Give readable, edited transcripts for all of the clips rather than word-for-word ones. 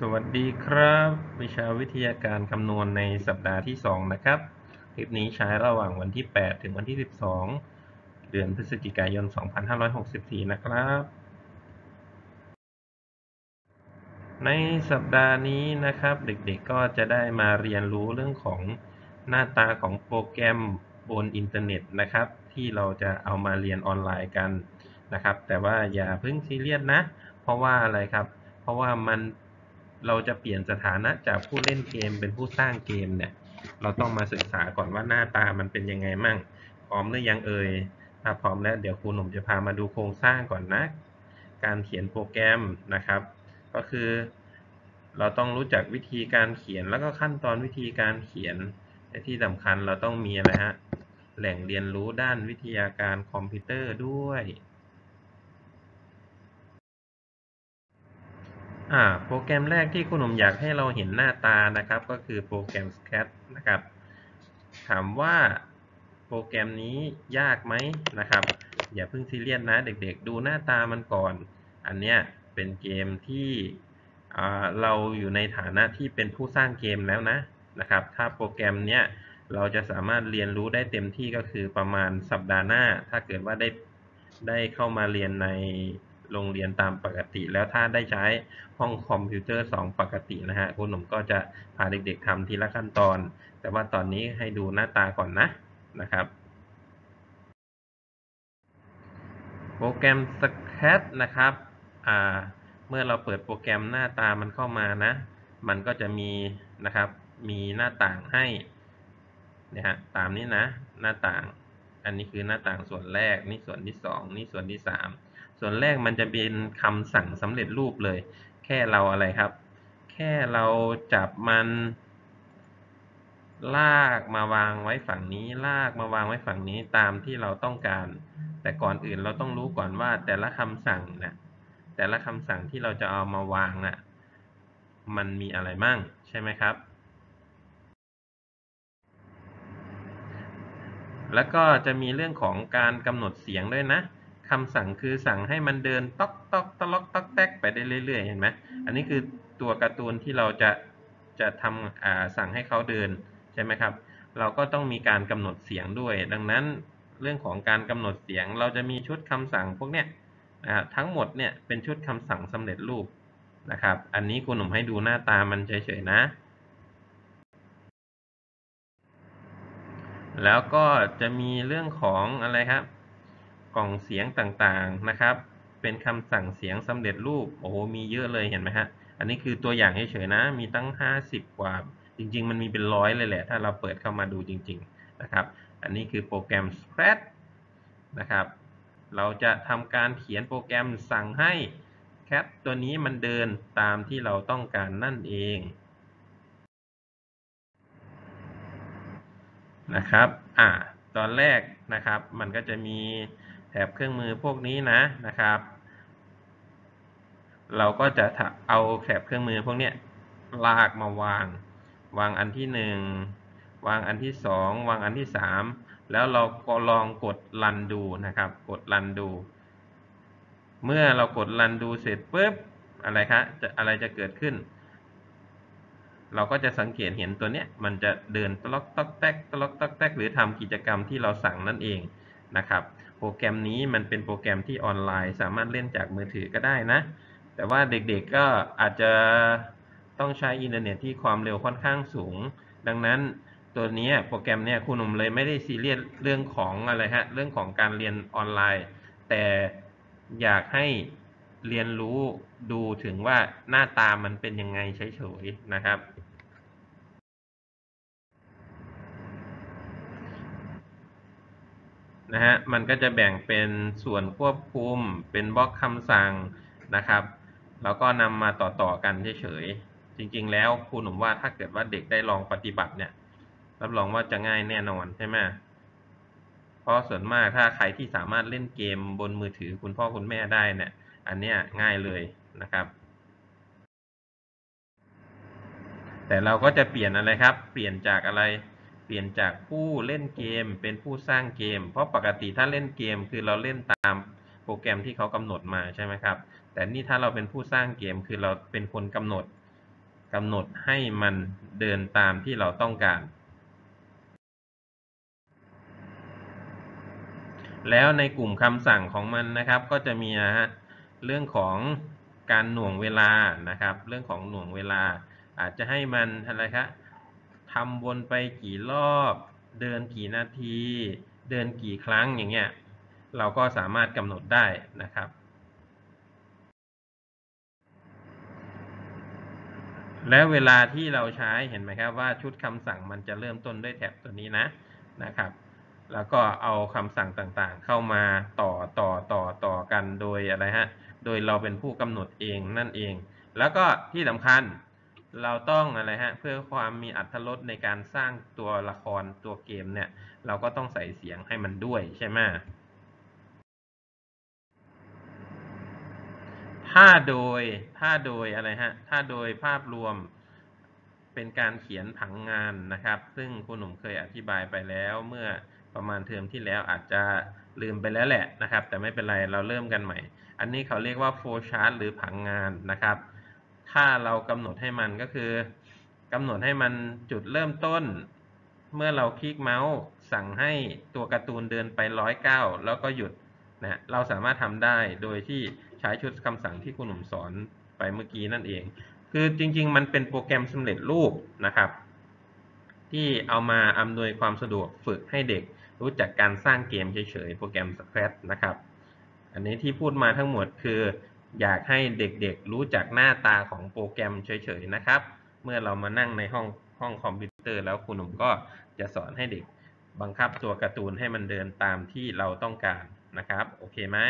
สวัสดีครับวิชาวิทยาการคำนวณในสัปดาห์ที่2นะครับคลิปนี้ใช้ระหว่างวันที่8ถึงวันที่12เดือนพฤศจิกายน2564นะครับในสัปดาห์นี้นะครับเด็กๆก็จะได้มาเรียนรู้เรื่องของหน้าตาของโปรแกรมบนอินเทอร์เน็ตนะครับที่เราจะเอามาเรียนออนไลน์กันนะครับแต่ว่าอย่าเพิ่งซีเรียสนะเพราะว่าอะไรครับเพราะว่าเราจะเปลี่ยนสถานะจากผู้เล่นเกมเป็นผู้สร้างเกมเนี่ยเราต้องมาศึกษาก่อนว่าหน้าตามันเป็นยังไงมั่งพร้อมหรือยังเอ่ยถ้าพร้อมแล้วเดี๋ยวครูหนุ่มจะพามาดูโครงสร้างก่อนนะการเขียนโปรแกรมนะครับก็คือเราต้องรู้จักวิธีการเขียนแล้วก็ขั้นตอนวิธีการเขียนและที่สำคัญเราต้องมีอะไรฮะแหล่งเรียนรู้ด้านวิทยาการคอมพิวเตอร์ด้วยโปรแกรมแรกที่คุณหนุ่มอยากให้เราเห็นหน้าตานะครับก็คือโปรแกรม Scratch นะครับถามว่าโปรแกรมนี้ยากไหมนะครับอย่าเพิ่งซีเรียสนะเด็กๆดูหน้าตามันก่อนอันเนี้ยเป็นเกมที่เราอยู่ในฐานะที่เป็นผู้สร้างเกมแล้วนะครับถ้าโปรแกรมเนี้ยเราจะสามารถเรียนรู้ได้เต็มที่ก็คือประมาณสัปดาห์หน้าถ้าเกิดว่าได้เข้ามาเรียนในโรงเรียนตามปกติแล้วถ้าได้ใช้ห้องคอมพิวเตอร์2ปกตินะฮะคุณหนุ่มก็จะพาเด็กๆทำทีละขั้นตอนแต่ว่าตอนนี้ให้ดูหน้าตาก่อนนะครับโปรแกรม Scratch นะครับเมื่อเราเปิดโปรแกรมหน้าตามันเข้ามานะมันก็จะมีนะครับมีหน้าต่างให้นะฮะตามนี้นะหน้าต่างอันนี้คือหน้าต่างส่วนแรกนี่ส่วนที่2นี่ส่วนที่3ส่วนแรกมันจะเป็นคำสั่งสำเร็จรูปเลยแค่เราอะไรครับแค่เราจับมันลากมาวางไว้ฝั่งนี้ลากมาวางไว้ฝั่งนี้ตามที่เราต้องการแต่ก่อนอื่นเราต้องรู้ก่อนว่าแต่ละคำสั่งนะแต่ละคำสั่งที่เราจะเอามาวางน่ะมันมีอะไรมั่งใช่ไหมครับแล้วก็จะมีเรื่องของการกำหนดเสียงด้วยนะคำสั่งคือสั่งให้มันเดินต๊อกต๊อกตะล็อกต๊อกแต๊กไปได้เรื่อยๆเห็นไหมอันนี้คือตัวการ์ตูนที่เราจะทำสั่งให้เขาเดินใช่ไหมครับเราก็ต้องมีการกำหนดเสียงด้วยดังนั้นเรื่องของการกำหนดเสียงเราจะมีชุดคำสั่งพวกเนี้ยทั้งหมดเนี่ยเป็นชุดคำสั่งสำเร็จรูปนะครับอันนี้คุณหนุ่มให้ดูหน้าตามันเฉยๆนะแล้วก็จะมีเรื่องของอะไรครับกล่องเสียงต่างๆนะครับเป็นคำสั่งเสียงสำเร็จรูปโอ้โหมีเยอะเลยเห็นไหมฮะอันนี้คือตัวอย่างเฉยๆนะมีตั้ง50กว่าจริงๆมันมีเป็น100เลยแหละถ้าเราเปิดเข้ามาดูจริงๆนะครับอันนี้คือโปรแกรม Scratch นะครับเราจะทำการเขียนโปรแกรมสั่งให้ cat ตัวนี้มันเดินตามที่เราต้องการนั่นเองนะครับตอนแรกนะครับมันก็จะมีแถบเครื่องมือพวกนี้นะครับเราก็จะเอาแถบเครื่องมือพวกนี้ลากมาวางอันที่1วางอันที่2วางอันที่3แล้วเราก็ลองกดรันดูนะครับกดรันดูเมื่อเรากดรันดูเสร็จปุ๊บอะไรจะเกิดขึ้นเราก็จะสังเกตเห็นตัวเนี้ยมันจะเดินตะล็อกต๊อกแต๊กตะล็อกต๊อกแต๊กหรือทำกิจกรรมที่เราสั่งนั่นเองนะครับโปรแกรมนี้มันเป็นโปรแกรมที่ออนไลน์สามารถเล่นจากมือถือก็ได้นะแต่ว่าเด็กๆก็อาจจะต้องใช้อินเทอร์เน็ตที่ความเร็วค่อนข้างสูงดังนั้นตัวนี้โปรแกรมเนี้ยครูหนุ่มเลยไม่ได้ซีเรียสเรื่องของอะไรฮะเรื่องของการเรียนออนไลน์แต่อยากให้เรียนรู้ดูถึงว่าหน้าตามันเป็นยังไงเฉยๆนะครับนะฮะมันก็จะแบ่งเป็นส่วนควบคุมเป็นบล็อกคำสั่งนะครับแล้วก็นำมาต่อกันเฉยๆจริงๆแล้วครูหนุ่มว่าถ้าเกิดว่าเด็กได้ลองปฏิบัติเนี่ยรับรองว่าจะง่ายแน่นอนใช่ไหมเพราะส่วนมากถ้าใครที่สามารถเล่นเกมบนมือถือคุณพ่อคุณแม่ได้เนี่ยอันเนี้ยง่ายเลยนะครับ แต่เราก็จะเปลี่ยนอะไรครับเปลี่ยนจากอะไรเปลี่ยนจากผู้เล่นเกมเป็นผู้สร้างเกมเพราะปกติถ้าเล่นเกมคือเราเล่นตามโปรแกรมที่เขากำหนดมาใช่ไหมครับแต่นี่ถ้าเราเป็นผู้สร้างเกมคือเราเป็นคนกำหนดกำหนดให้มันเดินตามที่เราต้องการ แล้วในกลุ่มคำสั่งของมันนะครับก็จะมีเรื่องของการหน่วงเวลานะครับเรื่องของหน่วงเวลาอาจจะให้มันอะไรครับทำวนไปกี่รอบเดินกี่นาทีเดินกี่ครั้งอย่างเงี้ยเราก็สามารถกำหนดได้นะครับแล้วเวลาที่เราใช้เห็นไหมครับว่าชุดคำสั่งมันจะเริ่มต้นด้วยแท็บตัวนี้นะครับแล้วก็เอาคำสั่งต่างๆเข้ามาต่อกันโดยอะไรโดยเราเป็นผู้กำหนดเองนั่นเองแล้วก็ที่สำคัญเราต้องอะไรเพื่อความมีอรรถรสในการสร้างตัวละครตัวเกมเนี่ยเราก็ต้องใส่เสียงให้มันด้วยใช่ไหมถ้าโดยอะไรถ้าโดยภาพรวมเป็นการเขียนผังงานนะครับซึ่งคุณหนุ่มเคยอธิบายไปแล้วเมื่อประมาณเทอมที่แล้วอาจจะลืมไปแล้วแหละนะครับแต่ไม่เป็นไรเราเริ่มกันใหม่อันนี้เขาเรียกว่า flow chart หรือผังงานนะครับถ้าเรากำหนดให้มันก็คือกำหนดให้มันจุดเริ่มต้นเมื่อเราคลิกเมาส์สั่งให้ตัวการ์ตูนเดินไป109แล้วก็หยุดนะเราสามารถทำได้โดยที่ใช้ชุดคำสั่งที่คุณหนุ่มสอนไปเมื่อกี้นั่นเองคือจริงๆมันเป็นโปรแกรมสำเร็จรูปนะครับที่เอามาอำนวยความสะดวกฝึกให้เด็กรู้จักการสร้างเกมเฉยๆโปรแกรม Scratch นะครับอันนี้ที่พูดมาทั้งหมดคืออยากให้เด็กๆรู้จักหน้าตาของโปรแกรมเฉยๆนะครับเมื่อเรามานั่งในห้องคอมพิวเตอร์แล้วคุณหนุ่มก็จะสอนให้เด็กบังคับตัวการ์ตูนให้มันเดินตามที่เราต้องการนะครับโอเคไหม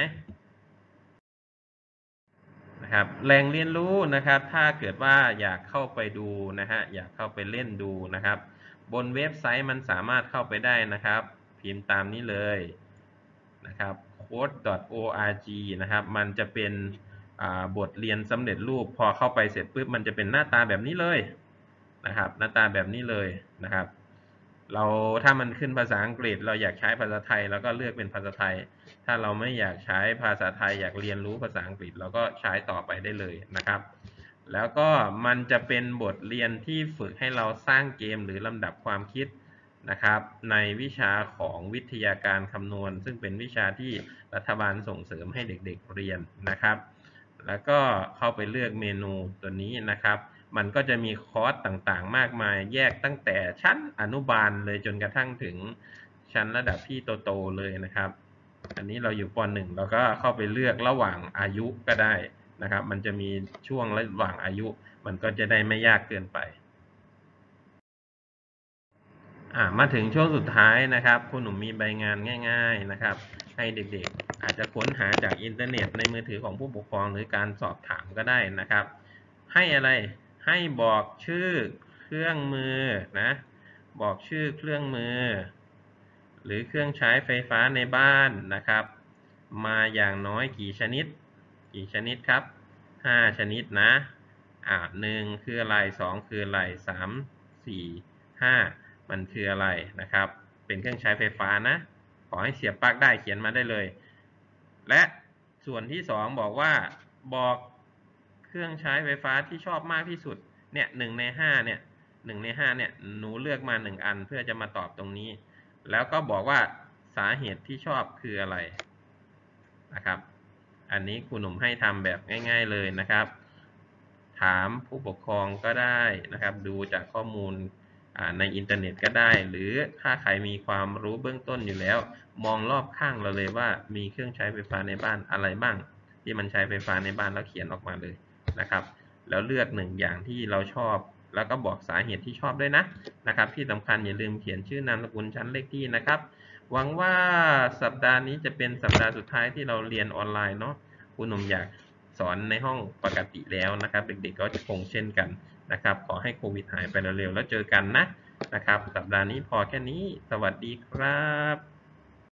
นะครับแหล่งเรียนรู้นะครับถ้าเกิดว่าอยากเข้าไปดูอยากเข้าไปเล่นดูนะครับบนเว็บไซต์มันสามารถเข้าไปได้นะครับพิมพ์ตามนี้เลยนะครับ code.org นะครับมันจะเป็นบทเรียนสำเร็จรูปพอเข้าไปเสร็จปุ๊บมันจะเป็นหน้าตาแบบนี้เลยนะครับหน้าตาแบบนี้เลยนะครับเราถ้ามันขึ้นภาษาอังกฤษเราอยากใช้ภาษาไทยเราก็เลือกเป็นภาษาไทยถ้าเราไม่อยากใช้ภาษาไทยอยากเรียนรู้ภาษาอังกฤษเราก็ใช้ต่อไปได้เลยนะครับแล้วก็มันจะเป็นบทเรียนที่ฝึกให้เราสร้างเกมหรือลำดับความคิดนะครับในวิชาของวิทยาการคำนวณซึ่งเป็นวิชาที่รัฐบาลส่งเสริมให้เด็กๆเรียนนะครับแล้วก็เข้าไปเลือกเมนูตัวนี้นะครับมันก็จะมีคอร์สต่างๆมากมายแยกตั้งแต่ชั้นอนุบาลเลยจนกระทั่งถึงชั้นระดับที่โตๆเลยนะครับอันนี้เราอยู่ป .1 เราก็เข้าไปเลือกระหว่างอายุก็ได้นะครับมันจะมีช่วงระหว่างอายุมันก็จะได้ไม่ยากเกินไปมาถึงช่วงสุดท้ายนะครับคุณหนุ่มมีใบงานง่ายๆนะครับให้เด็กๆอาจจะค้นหาจากอินเทอร์เน็ตในมือถือของผู้ปกครองหรือการสอบถามก็ได้นะครับให้อะไรให้บอกชื่อเครื่องมือนะบอกชื่อเครื่องมือหรือเครื่องใช้ไฟฟ้าในบ้านนะครับมาอย่างน้อยกี่ชนิดครับ5ชนิดนะ1คืออะไร2คืออะไร3 4 5มันคืออะไรนะครับเป็นเครื่องใช้ไฟฟ้านะขอให้เสียบปลั๊กได้เขียนมาได้เลยและส่วนที่2บอกว่าบอกเครื่องใช้ไฟฟ้าที่ชอบมากที่สุดเนี่ย1ใน5เนี่ย1ใน5เนี่ยหนูเลือกมา1อันเพื่อจะมาตอบตรงนี้แล้วก็บอกว่าสาเหตุที่ชอบคืออะไรนะครับอันนี้ครูหนุ่มให้ทำแบบง่ายๆเลยนะครับถามผู้ปกครองก็ได้นะครับดูจากข้อมูลในอินเทอร์เน็ตก็ได้หรือถ้าใครมีความรู้เบื้องต้นอยู่แล้วมองรอบข้างเราเลยว่ามีเครื่องใช้ไฟฟ้าในบ้านอะไรบ้างที่มันใช้ไฟฟ้าในบ้านแล้วเขียนออกมาเลยนะครับแล้วเลือก1อย่างที่เราชอบแล้วก็บอกสาเหตุที่ชอบด้วยนะครับที่สำคัญอย่าลืมเขียนชื่อนามสกุลชั้นเลขที่นะครับหวังว่าสัปดาห์นี้จะเป็นสัปดาห์สุดท้ายที่เราเรียนออนไลน์เนาะคุณหนุ่มอยากสอนในห้องปกติแล้วนะครับเด็กๆก็คงเช่นกันนะครับขอให้โควิดหายไปเร็วๆแล้วเจอกันนะครับสัปดาห์นี้พอแค่นี้สวัสดีครับ